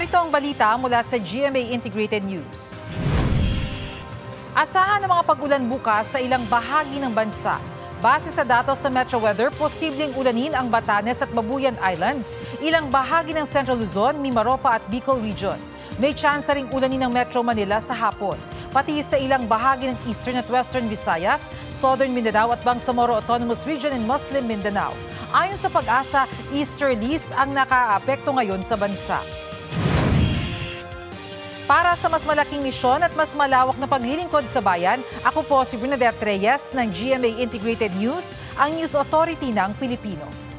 Narito ang balita mula sa GMA Integrated News. Asahan ang mga pag-ulan bukas sa ilang bahagi ng bansa. Base sa datos sa Metro Weather, posibleng ulanin ang Batanes at Babuyan Islands, ilang bahagi ng Central Luzon, Mimaropa at Bicol Region. May tsansa ring ulanin ng Metro Manila sa hapon, pati sa ilang bahagi ng Eastern at Western Visayas, Southern Mindanao at Bangsamoro Autonomous Region and Muslim Mindanao. Ayon sa Pag-asa, Easterlies ang nakaapekto ngayon sa bansa. Para sa mas malaking misyon at mas malawak na paglilingkod sa bayan, ako po si Bernadette Reyes ng GMA Integrated News, ang News Authority ng Pilipino.